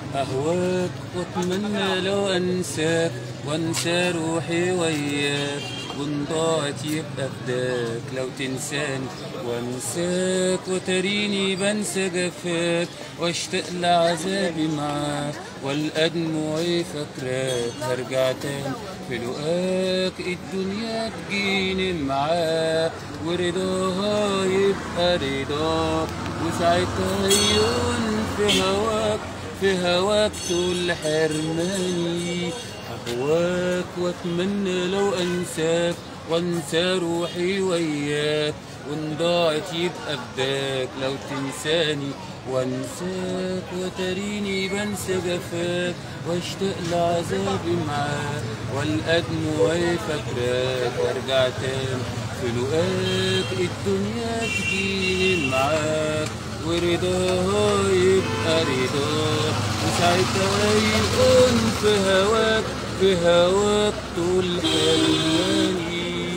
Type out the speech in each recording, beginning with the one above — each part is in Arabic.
أهواك وأتمنى لو أنساك وأنسى روحي وياك، وإن ضاعت يبقى فداك لو تنساني وأنساك، وتريني بنسى جفاك وأشتاق لعذابي معاك، وألقى دموعي فاكراك هرجع تاني في لقاك، الدنيا تجيني معاك ورضاها يبقى رضاك، وساعتها يهون في هواك في هواك طول حرماني. أهواك وأتمنى لو أنساك وأنسى روحي وياك، وإن ضاعت يبقى فداك لو تنساني وأنساك، وتريني بنسى جفاك وأشتاق لعذابي معاك، وألقى دموعي فاكراك وأرجع تاني في لقاك، الدنيا تجيني معاك ورضاها يبقى رضاك، وساعتها يكون في هواك طول حرماني،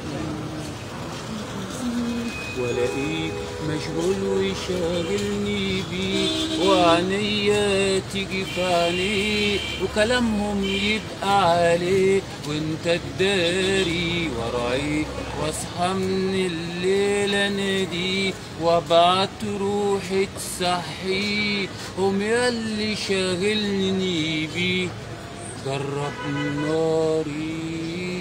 والاقيك مشغول ويشاغلني بيك، وعينيا تيجي في عينيك وكلامهم يبقى عليك، وانت تداري ورايك واصحى من الليل اناديك، وابعت روحي تصحيك، هم ياللي شاغلني بيك جرب ناري.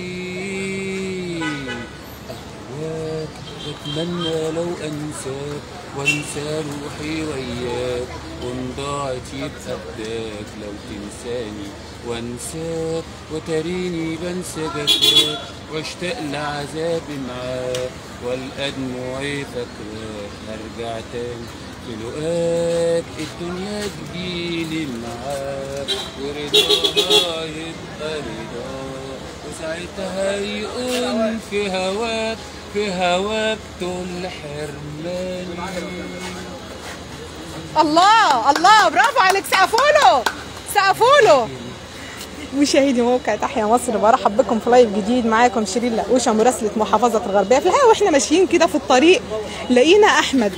أهواك وأتمنى لو أنساك وأنسى روحي وياك، وإن ضاعت يبقى فداك لو تنساني وأنساك، وتريني بنسى جفاك وأشتاق لعذابي معاك، وألقى دموعي فاكراك هرجع تاني في لقاك، الدنيا تجيلي معاك ورضاها يبقى رضاك، وساعتها يقول في هواك طول حرماني. الله الله، برافو عليك، سقفوله سقفوله. مشاهدي موقع تحيا مصر، برحب بكم في لايف جديد. معاكم شيرين لقوشه مراسله محافظه الغربيه. في الحقيقه واحنا ماشيين كده في الطريق لقينا احمد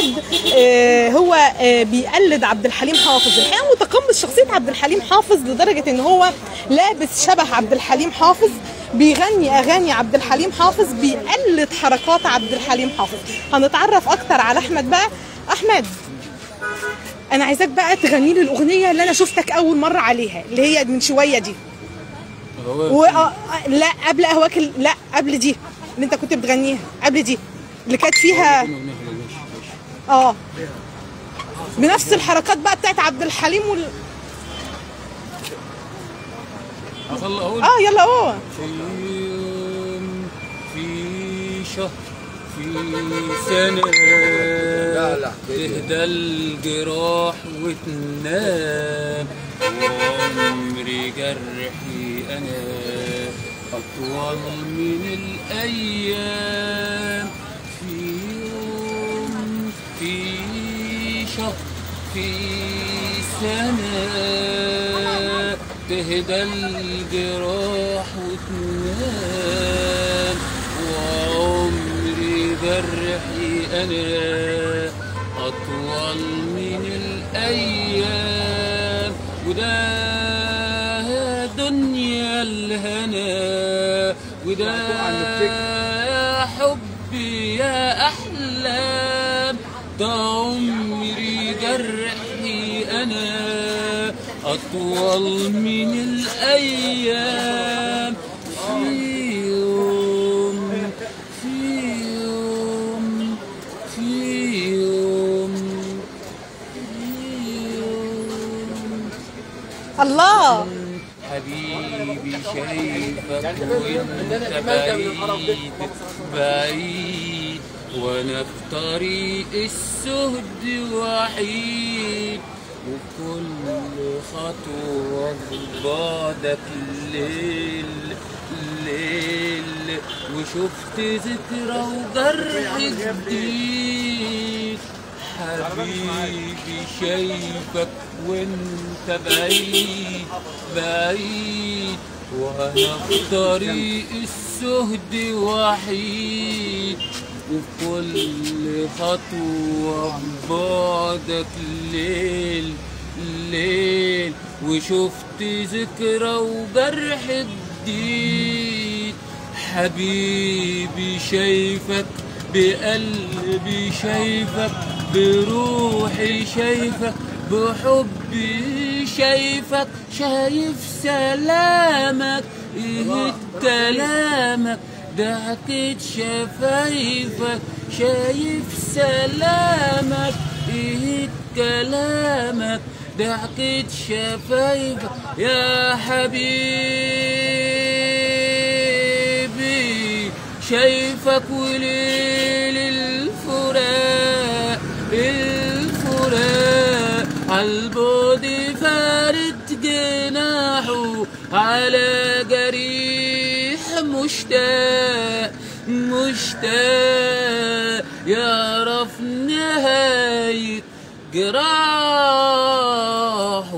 هو بيقلد عبد الحليم حافظ. الحقيقه متقمص شخصيه عبد الحليم حافظ لدرجه ان هو لابس شبه عبد الحليم حافظ، بيغني اغاني عبد الحليم حافظ، بيقلد حركات عبد الحليم حافظ. هنتعرف اكتر على احمد بقى. احمد، انا عايزاك بقى تغني لي الاغنيه اللي انا شفتك اول مره عليها، اللي هي من شويه دي. لا قبل اهواك، لا قبل دي اللي انت كنت بتغنيها، قبل دي اللي كانت فيها بنفس الحركات بقى بتاعت عبد الحليم يلا قول. في يوم، في شهر، في سنة تهدى الجراح وتنام، وعمري جرحي أنا أطول من الأيام. في يوم، في شهر، في سنة تهدى الجراح وتنام، وعمري جرحي أنا أطول من الأيام، وده دنيا الهنا، وده حبي يا أحلام، ده عمري جرحي أنا أطول من الأيام. في يوم، في يوم، في يوم، في يوم. الله حبيبي شايفك وانت بعيد بعيد، وانا في طريق السهد وحيد، وكل خطوة بعدك ليل ليل، وشفت ذكرى وجرح جديد. حبيبي شايفك وانت بعيد بعيد، وانا في طريق السهد وحيد، وكل خطوة بعدك ليل ليل، وشفت ذكرى وجرح جديد. حبيبي شايفك بقلبي شايفك بروحي شايفك بحبي شايفك. شايف سلامك ايه كلامك ضحكة شفايفك. شايف سلامك ايه كلامك ضحكة شفايفك يا حبيبي. شايفك وليل الفراق عالبعد فارد جناحه على جريح مشتاق يعرف نهاية جراحه.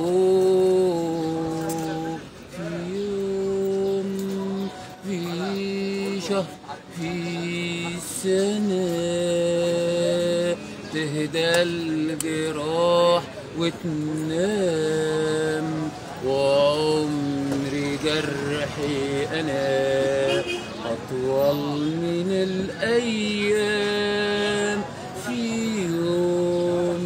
في يوم في شهر في سنة تهدى الجراح وتنام. وعمري جرحي أنا أطول من الأيام. في يوم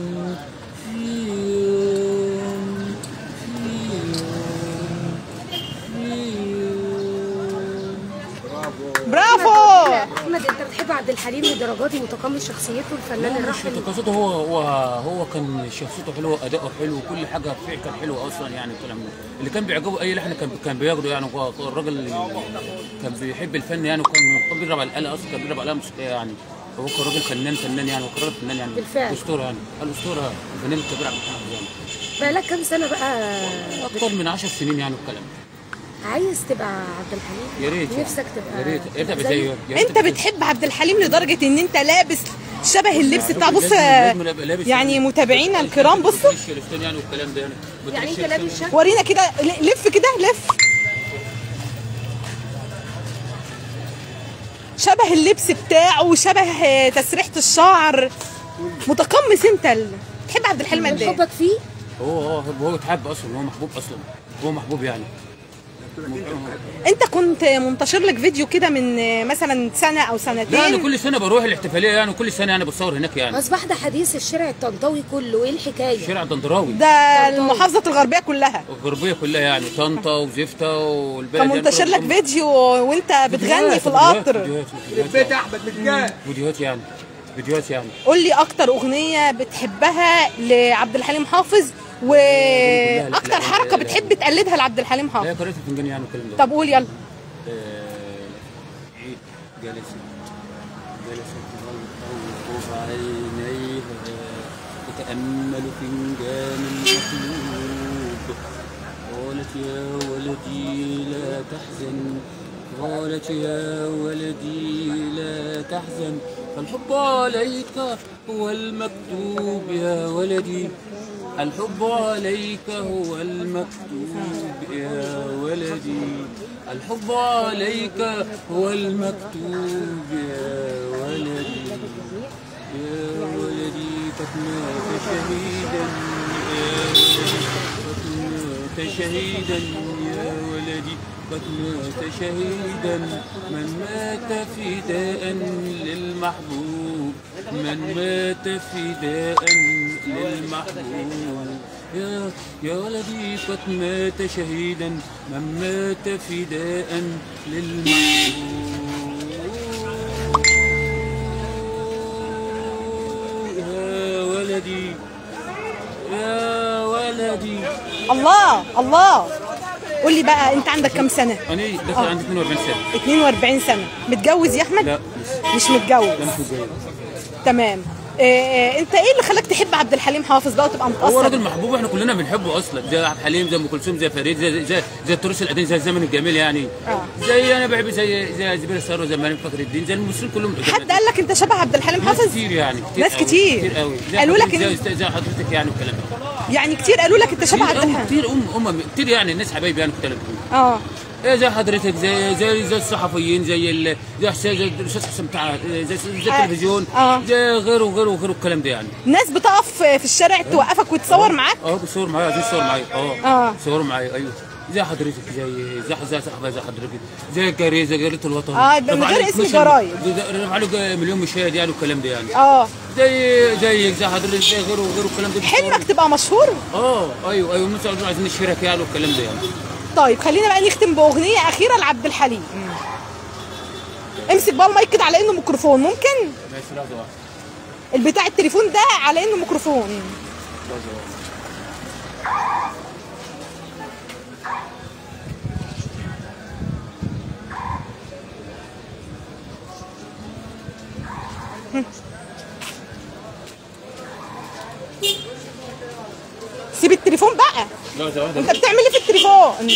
برافو. احمد، انت بتحب عبد الحليم لدرجات متقمص شخصيته الفنان الراحل؟ قصته هو كان شخصيته حلوه، اداؤه حلو، كل حاجه فيه كان حلوه اصلا يعني. الكلام ده اللي كان بيعجبه اي لحن كان بياخده يعني. هو الراجل كان بيحب الفن يعني، وكان بيضرب على الاله اصلا، كان بيضرب على الاله موسيقيه يعني. هو كان راجل فنان يعني، وكان راجل فنان يعني بالفعل. اسطوره يعني، الاسطوره الفنان الكبير عبد الحليم يعني. بقالك كام سنه بقى؟ اكتر من 10 سنين يعني. والكلام عايز تبقى عبد الحليم؟ يا ريت نفسك تبقى؟ يا ريت ابقى زيه؟ زيه. انت بتحب عبد الحليم لدرجه ان انت لابس شبه اللبس بتاع بص يعني. متابعينا الكرام بصوا يعني والكلام ده يعني انت لابس شكل. ورينا كده، لف كده لف. شبه اللبس بتاعه وشبه تسريحة الشعر. متقمص انت تحب عبد الحليم قد ايه؟ حبك فيه؟ هو اتحب اصلا، هو محبوب اصلا، هو محبوب يعني. انت كنت منتشر لك فيديو كده من مثلا سنه او سنتين؟ لا انا كل سنه بروح الاحتفاليه يعني، وكل سنه يعني بتصور هناك يعني. اصبح ده حديث الشارع الطنطاوي كله، ايه الحكايه؟ الشارع الدندراوي ده المحافظه الغربيه كلها، الغربيه كلها يعني، طنطا وزفته والبلد. كان منتشر لك فيديو وانت بتغني في القطر. فيديوهات احمد متجاه، فيديوهات يعني. قول لي اكتر اغنيه بتحبها لعبد الحليم حافظ، واكتر حركه بتحب تقلدها لعبد الحليم حافظ. لا قراءة الفنجان يعني والكلام ده. طب قول يلا. جلست غلطوف عينيها تتأمل فنجان مطلوب. قالت يا ولدي لا تحزن، قالت يا ولدي لا تحزن، فالحب عليك هو المكتوب يا ولدي. الحب عليك هو المكتوب يا ولدي. الحب عليك هو المكتوب يا ولدي. يا ولدي قد مات شهيدا، قد مات شهيدا يا ولدي، قد مات شهيدا. من مات فداء للمحبوب، من مات فداء للمحبوب. يا ولدي قد مات شهيدا، من مات فداء للمحبوب. يا ولدي يا ولدي. الله. قول لي بقى، انت عندك كام سنه؟ انا داخل عندي 42 سنه. 42 سنه. متجوز يا احمد؟ لا مش متجوز. لا مش متجوز. تمام. انت ايه اللي خلاك تحب عبد الحليم حافظ بقى وتبقى متاثر؟ هو راجل محبوب، احنا كلنا بنحبه اصلا، زي عبد الحليم، زي ام كلثوم، زي فريد، زي التراث القديم، زي الزمن الجميل يعني. زي انا بحب زي زبير الثروه، زي مالك فخر الدين، زي الممثلين كلهم. حد قال لك انت شبه عبد الحليم حافظ؟ كتير يعني، ناس كتير قوي قالوا لك زي حضرتك يعني والكلام ده يعني. كتير قالوا لك انت شبه عبد الحليم. كتير كتير يعني، الناس حبايبي يعني كتير. زي حضرتك، زي الصحفيين، زي الاستاذ حسام بتاع، زي التلفزيون، زي غيره الكلام ده يعني. الناس بتقف في الشارع توقفك وتصور معاك؟ بتصور معايا، عايزين تصور معايا. تصوروا معايا، ايوه. زي حضرتك، زي صاحبي، زي حضرتك، زي جريده الوطن. من غير اسم جرايد. رفع له مليون مشاهد يعني والكلام ده يعني. زي حضرتك، زي غيره الكلام ده. حلمك تبقى مشهور؟ ايوه الناس عايزين نشهرك يعني والكلام ده يعني. طيب خلينا بقى نختم باغنيه اخيره لعبد الحليم. امسك بقى المايك كده على انه ميكروفون، ممكن؟ ماشي، لحظه واحده. البتاع التليفون ده على انه ميكروفون. لحظه واحده. سيب التليفون بقى. لحظه واحده. انت بتعمل ايه في التليفون؟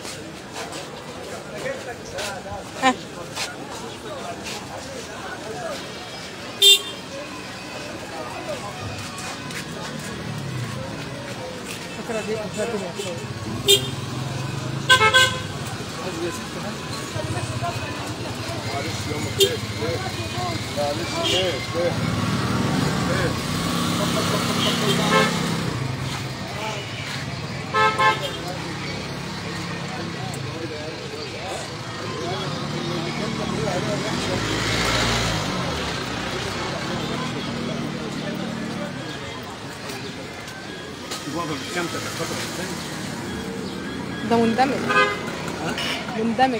ده مندمج. مندمج.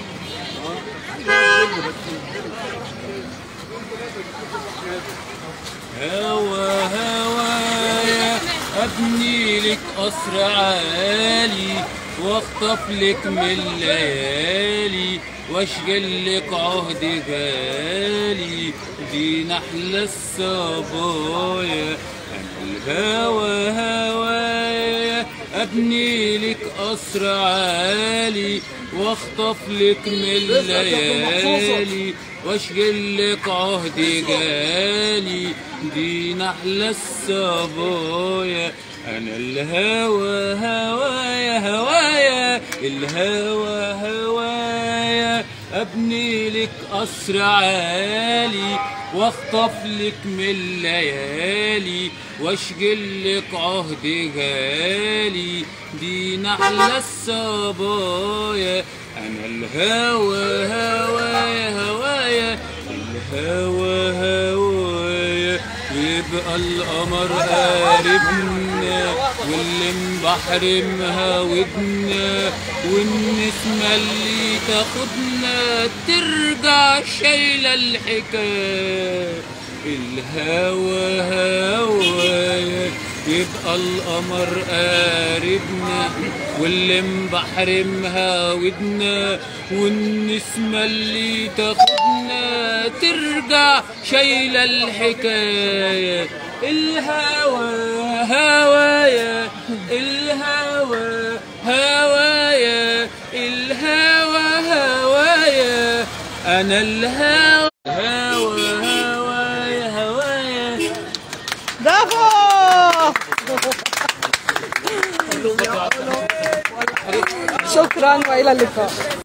هوايا ابني لك قصر عالي، واخطف لك من الليالي، واشغل لك عهد غالي، دي نحلة الصبايا. الهوى هوايا ابني لك قصر عالي، واخطف لك من الليالي، واشغل لك عهد غالي، دي نحلة الصبايا. انا الهوى هوايا الهوى هوايا ابني لك قصر عالي، واخطف لك من الليالي، واشغل لك عهد غالي، دي نحلة الصبايا. انا الهوى هوايا الهوى هوايا، يبقى القمر قاربنا، واللي بحر مهاودنا، والنسمة اللي تاخدنا ترجع شايلة الحكاية. الهوى هوايا، يبقى القمر قاربنا، واللي بحر مهاودنا، والنسمة اللي تاخدنا ترجع شايلة الحكاية. الهوى هوايا الهوى هوايا الهوى هوايا، أنا الهوى هوايا. برافو. شكرا والى اللقاء.